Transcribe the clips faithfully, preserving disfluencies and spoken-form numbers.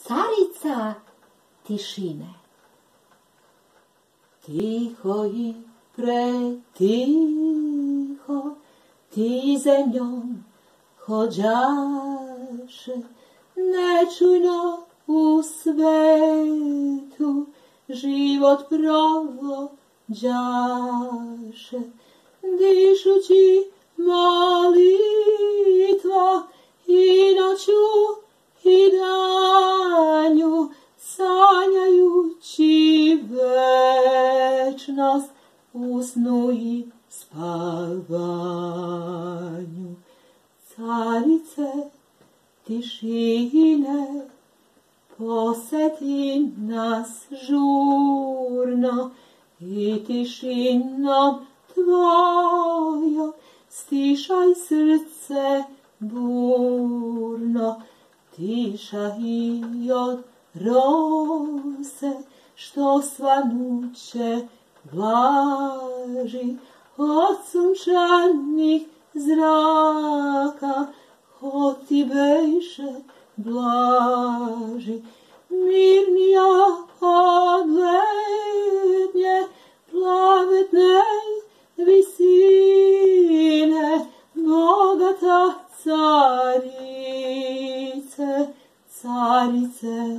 carica tišine. Tiho i pretiho ti zemljom hođaše, nečujno u svetu život provođaše. Dišući molitva i noću i danju, sanjajući večnost u snu i spavanju. Carice tišine, poseti nas žurno i tišinom tvojom stišaj srce burno. Tiša i od rose što svanuće vlaži, od sunčanih zraka od ti bejše blaži. Mirnija od letnje plavetne visine, bogata carice, carice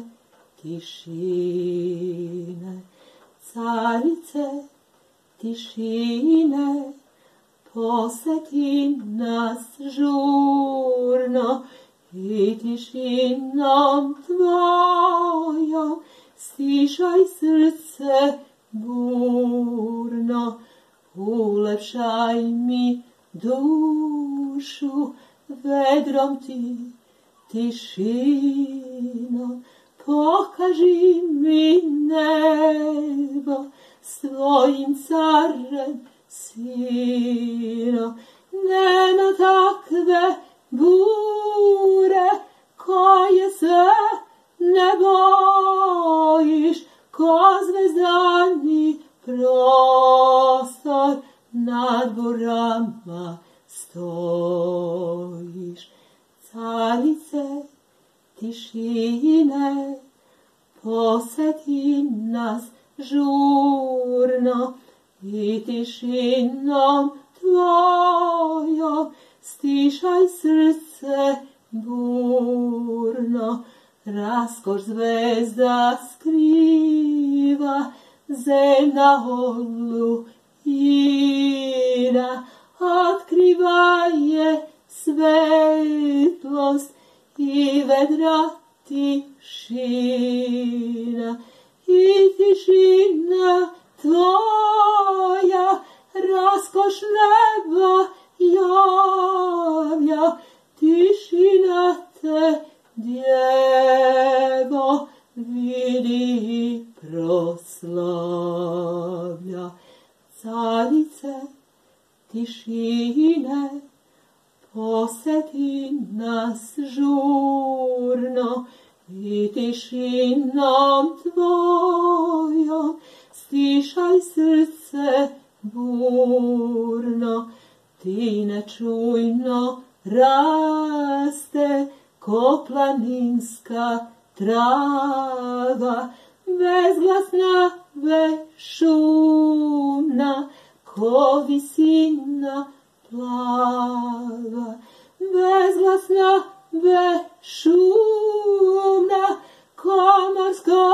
tišine. Carice tišine, poseti nas žurno i tišinom tvojom stišaj srce burno. Ulepšaj mi dušu vedrom ti tišinom, pokaži mi nebo svojim carem sinom. Nema takve bure koje se ne bojiš, ko zvezdani prostor nad burama stojiš. Carice tišine, poseti nas žurno i tišinom tvojom stišaj srce burno. Raskoš zvezda skriva zemna olujina, otkriva je svetlost i vedra tišina. I tišina tvoja raskoš neba javlja, tišina te djevo vidi i proslavlja. Carice tišine, poseti nas žurno i tišinom tvojom stišaj srce burno. Ti nečujno raste ko planinska trava, bezglasna bešumna ko visina plava. Bezglasna bešumna ko morska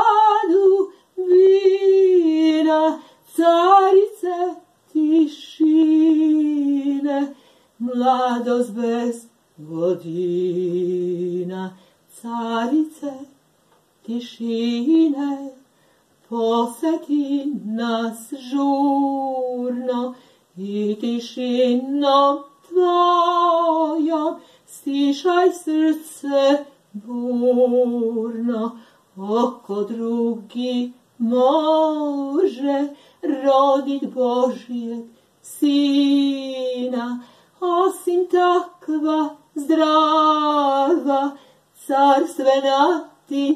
dubina. Carice tišine, mladost bez godina. Carice tišine, poseti nas žurno i tišinom tvojom stišaj srce burno. Oko drugi može rodit Božjeg sina, osim takva zdrava carstvena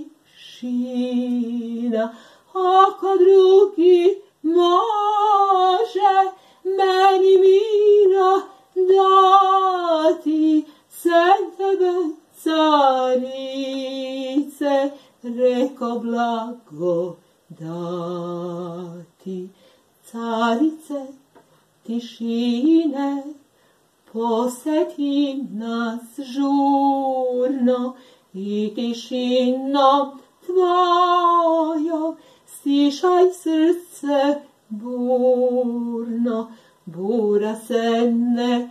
tišina. Oko drugi može meni mira dati, sem tebe carice reko blagodati. Carice tišine, poseti nas žurno i tišinom tvojom stišaj srce burno. Bura se ne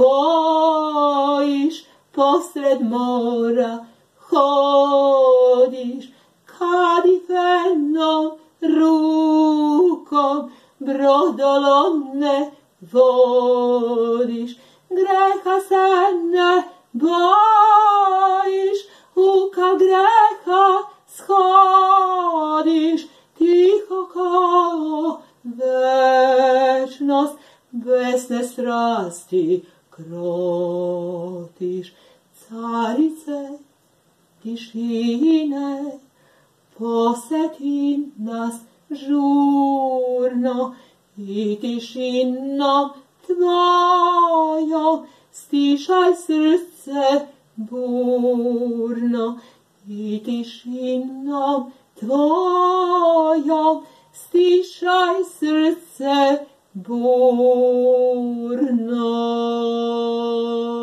bojiš, posred mora hodiš, kad i fenom rukom brodolom ne vodiš. Greha se ne bojiš, u ka greha shodiš, tiho kao večnost, besne strasti krotiš. Carice tišine, poseti nas žurno i tišinom tvojom stišaj srce burno i tišinom tvojom stišaj srce burno.